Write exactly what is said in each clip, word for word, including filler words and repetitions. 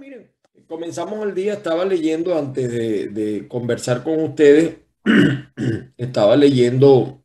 miren, comenzamos el día, estaba leyendo antes de, de conversar con ustedes, estaba leyendo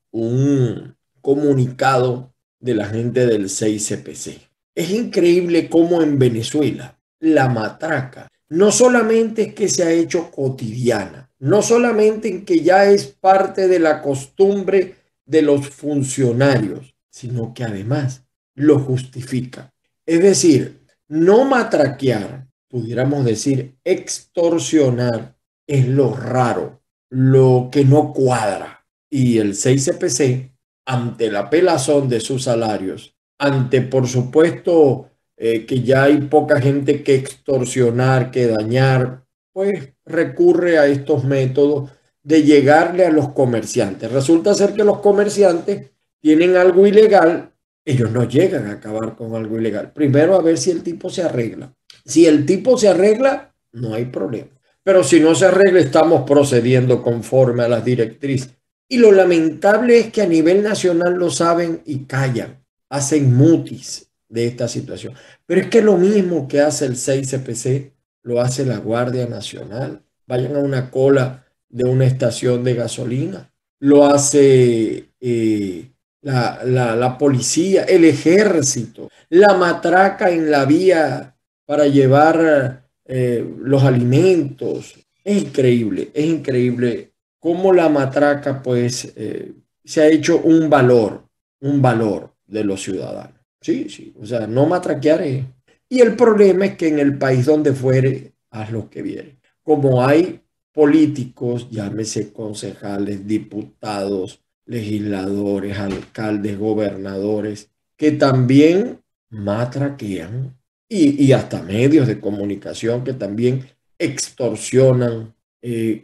un comunicado de la gente del seis C P C. Es increíble cómo en Venezuela la matraca no solamente es que se ha hecho cotidiana, no solamente en que ya es parte de la costumbre de los funcionarios, sino que además lo justifica. Es decir, no matraquear, pudiéramos decir extorsionar, es lo raro, lo que no cuadra. Y el seis C P C, ante la pelazón de sus salarios, ante por supuesto eh, que ya hay poca gente que extorsionar, que dañar, pues recurre a estos métodos de llegarle a los comerciantes. Resulta ser que los comerciantes tienen algo ilegal, ellos no llegan a acabar con algo ilegal. Primero a ver si el tipo se arregla. Si el tipo se arregla, no hay problema. Pero si no se arregla, estamos procediendo conforme a las directrices. Y lo lamentable es que a nivel nacional lo saben y callan, hacen mutis de esta situación. Pero es que lo mismo que hace el seis C P C, lo hace la Guardia Nacional. Vayan a una cola de una estación de gasolina. Lo hace eh, la, la, la policía, el ejército, la matraca en la vía para llevar eh, los alimentos. Es increíble, es increíble cómo la matraca pues eh, se ha hecho un valor, un valor de los ciudadanos. Sí, sí, o sea, no matraquear es. Y el problema es que en el país donde fuere, haz lo que viere. Como hay políticos, llámese concejales, diputados, legisladores, alcaldes, gobernadores, que también matraquean y, y hasta medios de comunicación que también extorsionan, eh,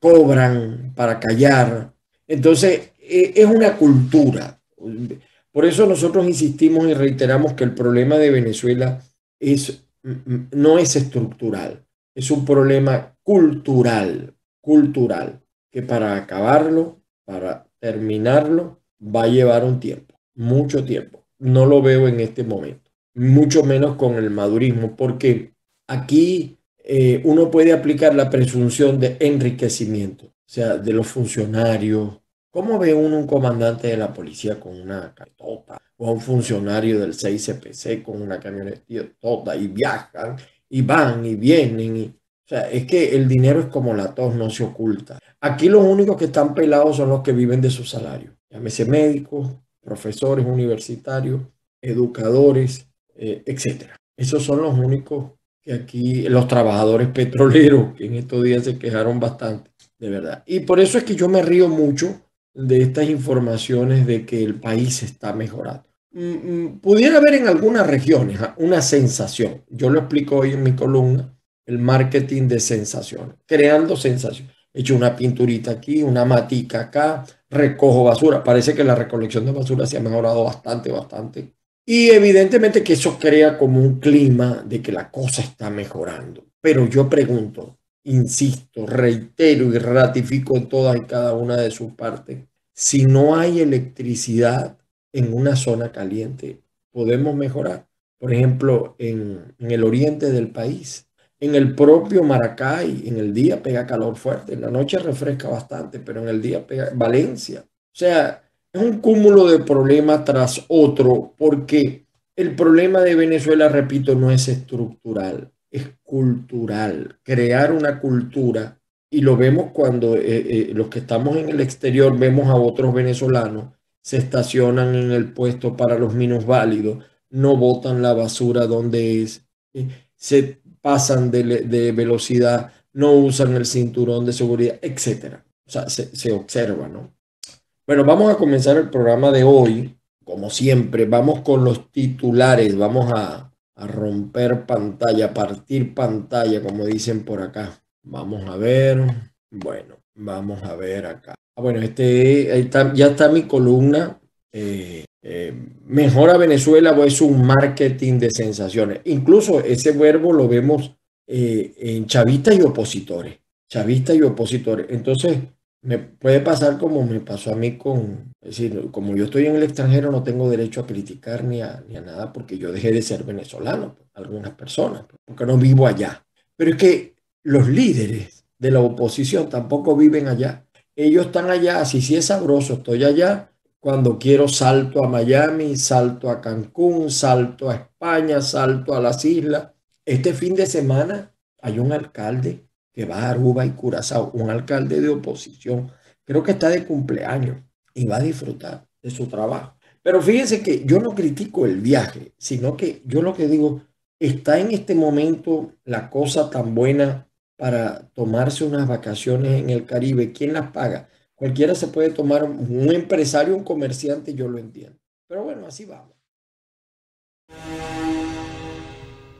cobran para callar. Entonces, eh, es una cultura. Por eso nosotros insistimos y reiteramos que el problema de Venezuela es, no es estructural, es un problema cultural, cultural, que para acabarlo, para terminarlo, va a llevar un tiempo, mucho tiempo. No lo veo en este momento, mucho menos con el madurismo, porque aquí eh, uno puede aplicar la presunción de enriquecimiento, o sea, de los funcionarios. ¿Cómo ve uno un comandante de la policía con una camioneta o a un funcionario del seis C P C con una camioneta y viajan y van y vienen? Y, o sea, es que el dinero es como la tos, no se oculta. Aquí los únicos que están pelados son los que viven de su salario. Llámese médicos, profesores universitarios, educadores, eh, etcétera. Esos son los únicos que aquí, los trabajadores petroleros, que en estos días se quejaron bastante, de verdad. Y por eso es que yo me río mucho de estas informaciones de que el país está mejorando. Mm, pudiera haber en algunas regiones una sensación. Yo lo explico hoy en mi columna, el marketing de sensaciones, creando sensaciones. He hecho una pinturita aquí, una matica acá, recojo basura. Parece que la recolección de basura se ha mejorado bastante, bastante. Y evidentemente que eso crea como un clima de que la cosa está mejorando. Pero yo pregunto, insisto, reitero y ratifico en todas y cada una de sus partes, si no hay electricidad en una zona caliente, podemos mejorar. Por ejemplo, en, en el oriente del país, en el propio Maracay, en el día pega calor fuerte, en la noche refresca bastante, pero en el día pega Valencia. O sea, es un cúmulo de problemas tras otro, porque el problema de Venezuela, repito, no es estructural, es cultural. Crear una cultura, y lo vemos cuando eh, eh, los que estamos en el exterior vemos a otros venezolanos, se estacionan en el puesto para los minusválidos, no botan la basura donde es, eh, se pasan de, de velocidad, no usan el cinturón de seguridad, etcétera. O sea, se, se observa, ¿no? Bueno, vamos a comenzar el programa de hoy. Como siempre, vamos con los titulares. Vamos a, a romper pantalla, a partir pantalla, como dicen por acá. Vamos a ver. Bueno, vamos a ver acá. Ah, bueno, este, ahí está, ya está mi columna. Eh, eh, mejora Venezuela o es un marketing de sensaciones. Incluso ese verbo lo vemos eh, en chavistas y opositores. Chavistas y opositores. Entonces, me puede pasar como me pasó a mí con, es decir, como yo estoy en el extranjero, no tengo derecho a criticar ni a, ni a nada porque yo dejé de ser venezolano, pues, algunas personas, porque no vivo allá. Pero es que los líderes de la oposición tampoco viven allá. Ellos están allá, así sí es sabroso, estoy allá. Cuando quiero salto a Miami, salto a Cancún, salto a España, salto a las islas. Este fin de semana hay un alcalde que va a Aruba y Curazao, un alcalde de oposición. Creo que está de cumpleaños y va a disfrutar de su trabajo. Pero fíjense que yo no critico el viaje, sino que yo lo que digo, ¿está en este momento la cosa tan buena para tomarse unas vacaciones en el Caribe? ¿Quién las paga? Cualquiera se puede tomar, un empresario, un comerciante, yo lo entiendo. Pero bueno, así vamos.